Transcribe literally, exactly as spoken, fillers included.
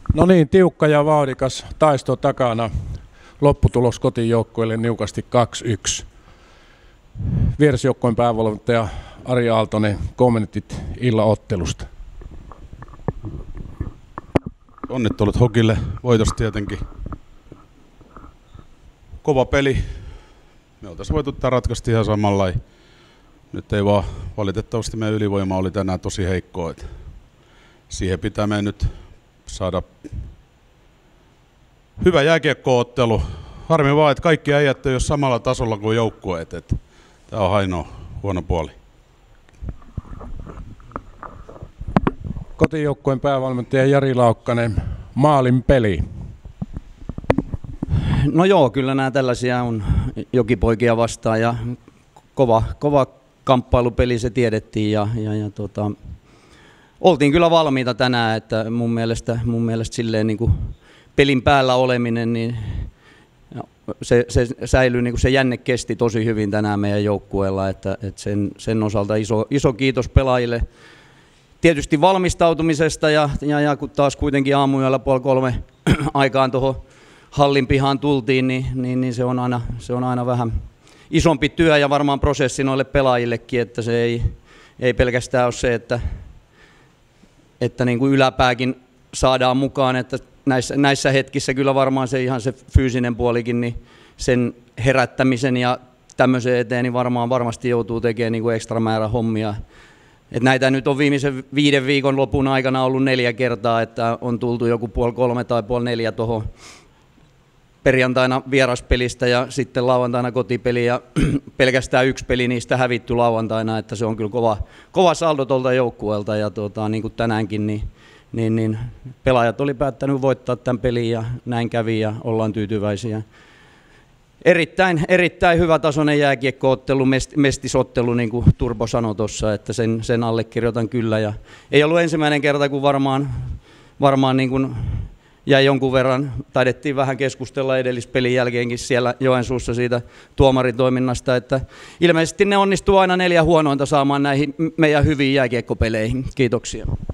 No niin, tiukka ja vauhdikas taisto takana. Lopputulos kotijoukkueelle niukasti kaksi yksi. Vierasjoukkueen päävalmentaja Ari Aaltonen, kommentit illan ottelusta. Onnittelut Hokille voitosta tietenkin. Kova peli. Me oltaisiin voitu tämä ratkaista ihan samalla. Nyt ei vaan, valitettavasti meidän ylivoima oli tänään tosi heikkoa. Siihen pitää meidän nyt saada hyvä jääkiekkoottelu. Harmi vaan, että kaikki äijät ei ole samalla tasolla kuin joukkueet. Tämä on ainoa huono puoli. Kotijoukkueen päävalmentaja Jari Laukkanen, maalin peli. No joo, kyllä nämä tällaisia on Jokipoikia vastaan ja kova, kova kamppailupeli se tiedettiin ja, ja, ja tota, oltiin kyllä valmiita tänään, että mun mielestä, mun mielestä silleen niin kuin pelin päällä oleminen, niin se, se säilyy, niin kuin se jänne kesti tosi hyvin tänään meidän joukkueella, että, että sen, sen osalta iso, iso kiitos pelaajille. Tietysti valmistautumisesta ja, ja, ja kun taas kuitenkin aamuyöllä puoli kolme aikaan tuohon hallin pihaan tultiin, niin, niin, niin se, on aina, se on aina vähän isompi työ ja varmaan prosessi noille pelaajillekin, että se ei, ei pelkästään ole se, että, että niin kuin yläpääkin saadaan mukaan, että näissä, näissä hetkissä kyllä varmaan se ihan se fyysinen puolikin, niin sen herättämisen ja tämmöisen eteen niin varmaan varmasti joutuu tekemään niin kuin ekstra määrä hommia. Et näitä nyt on viimeisen viiden viikon lopun aikana ollut neljä kertaa, että on tultu joku puoli kolme tai puoli neljä tuohon perjantaina vieraspelistä ja sitten lauantaina kotipeli ja pelkästään yksi peli niistä hävitty lauantaina, että se on kyllä kova, kova saldo tuolta joukkueelta ja tuota, niin kuin tänäänkin niin, niin, niin pelaajat oli päättänyt voittaa tämän pelin ja näin kävi ja ollaan tyytyväisiä. Erittäin, erittäin hyvä tasoinen jääkiekkoottelu, mestisottelu, niin kuin Turbo sanoi tuossa, että sen, sen allekirjoitan kyllä. Ja ei ollut ensimmäinen kerta, kun varmaan, varmaan niin kuin jäi jonkun verran, taidettiin vähän keskustella edellispelin jälkeenkin siellä Joensuussa siitä tuomaritoiminnasta, että ilmeisesti ne onnistuu aina neljä huonointa saamaan näihin meidän hyviin jääkiekkopeleihin. Kiitoksia.